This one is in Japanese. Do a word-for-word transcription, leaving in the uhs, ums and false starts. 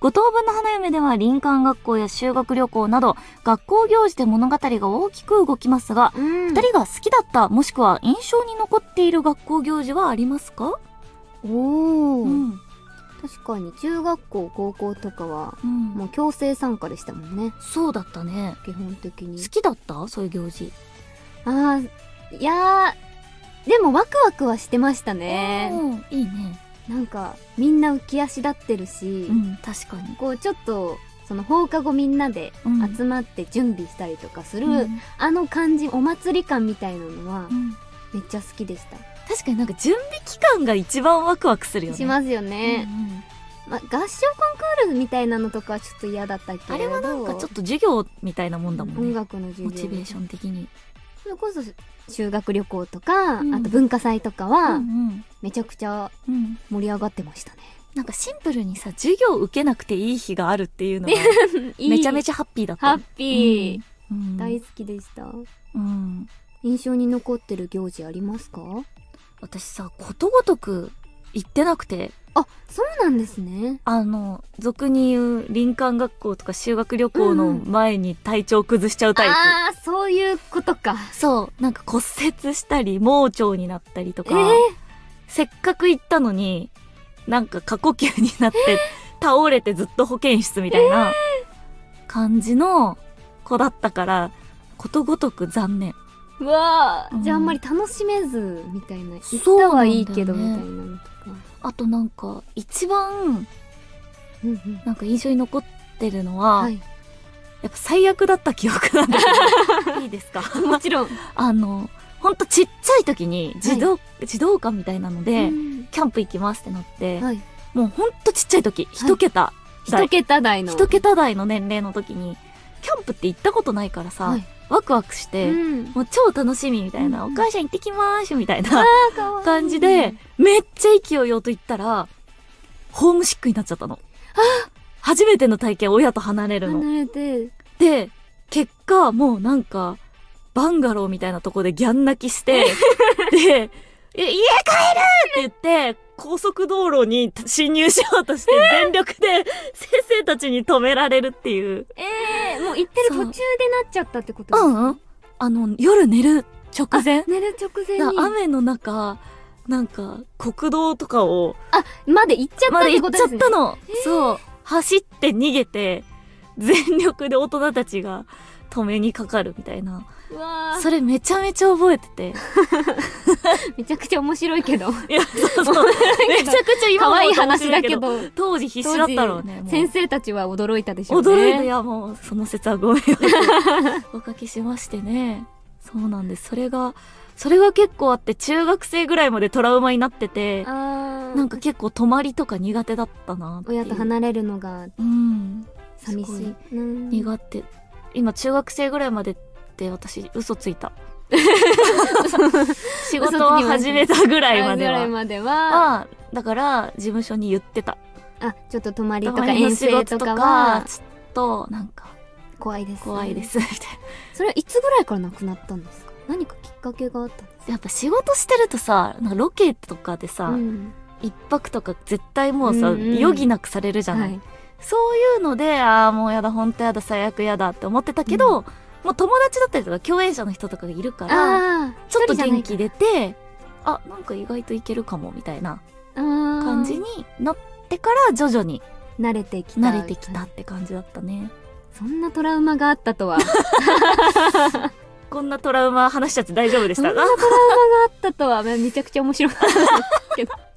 五等分の花嫁では林間学校や修学旅行など学校行事で物語が大きく動きますが、 うん、 ふたりが好きだったもしくは印象に残っている学校行事はありますか？ おー、 うん、 確かに中学校高校とかは、 うん、 もう強制参加でしたもんね。 そうだったね。 基本的に好きだったそういう行事。 あー、いやーでもワクワクはしてましたね。 いいね。 なんかみんな浮き足立ってるし、 うん、確かにこうちょっとその放課後みんなで集まって準備したりとかする、 うん、あの感じ、お祭り感みたいなのは、 うん、 めっちゃ好きでした。 確かになんか準備期間が一番ワクワクするよね。 しますよね。うんうん、ま、合唱コンクールみたいなのとかはちょっと嫌だったけど、あれはなんかちょっと授業みたいなもんだもんね。 音楽の授業、 モチベーション的に。 それこそ修学旅行とか、 うん、 あと文化祭とかは、 うんうん、 めちゃくちゃ盛り上がってましたね。 うん、なんかシンプルにさ、授業受けなくていい日があるっていうのがめちゃめちゃハッピーだった。 ハッピー、 うん、 大好きでした。 うん、 印象に残ってる行事ありますか？ 私さ、ことごとく行ってなくて。 あ、そうなんですね。 あの俗に言う林間学校とか修学旅行の前に体調崩しちゃうタイプ、うん、 ああ、そういうことか。 そう、なんか骨折したり盲腸になったりとか、 えー、 せっかく行ったのになんか過呼吸になって倒れてずっと保健室みたいな感じの子だったからことごとく残念。 うわー、 うん、 じゃああんまり楽しめずみたいな。行ったはいいけどみたいなのとか。 あとなんか一番うんうん、 なんか印象に残ってるのは、はい、やっぱ最悪だった記憶なんだけどいいですか？ もちろん。 あのほんとちっちゃい時に児童、はい、児童館みたいなので、うん、キャンプ行きますってなって、はい、もうほんとちっちゃい時、一桁台、一桁台の一桁台の年齢の時にキャンプって行ったことないからさ、はい、ワクワクして、うん、もう超楽しみみたいな、うん、お母さん行ってきまーすみたいな感じで、めっちゃ勢いよと言ったら、ホームシックになっちゃったの。初めての体験、親と離れるの。 離れて。 で、結果、もうなんか、バンガローみたいなとこでギャン泣きして、で、家帰るって言って、高速道路に侵入しようとして、全力で先生たちに止められるっていう。 えー、もう行ってる途中でなっちゃったってことですか？ うんうん。あの、夜寝る直前。 寝る直前に。 雨の中、なんか、国道とかを。 あ、まで行っちゃったってことですね。 まで行っちゃったの。えー、そう。走って逃げて、全力で大人たちが止めにかかるみたいな。 うわー、 それめちゃめちゃ覚えてて。 めちゃくちゃ面白いけど。 いや、そうそう。めちゃくちゃ今可愛い話だけど、 当時必死だったろうね。 先生たちは驚いたでしょうね。 驚いた。いや、もう、その説はごめんおかけしましてね。そうなんです。それが、それが結構あって、中学生ぐらいまでトラウマになってて、なんか結構泊まりとか苦手だったなっていう。 親と離れるのが、うん、寂しい。 うん、苦手。今、中学生ぐらいまでって私、嘘ついた。仕事を始めたぐらいまでは。 ぐらいまでは。 あ、だから、事務所に言ってた。 あ、ちょっと泊まりとか遠征とかは、 ちょっと、なんか、 怖いです、ね。 怖いです、みたいな。 それはいつぐらいからなくなったんですか？何かきっかけがあったんですか？ やっぱ仕事してるとさ、なんかロケとかでさ、うん、一泊とか絶対もうさ、うんうん、余儀なくされるじゃない、はい、そういうので、ああもうやだ、ほんとやだ、最悪やだって思ってたけど、うん、もう友達だったりとか共演者の人とかがいるからちょっと元気出て、あ、なんか意外といけるかもみたいな感じになってから徐々に慣れてきた慣れてきたって感じだったね。 そんなトラウマがあったとはこんなトラウマ話しちゃって大丈夫でしたか？ そんなトラウマがあったとはめちゃくちゃ面白かったですけど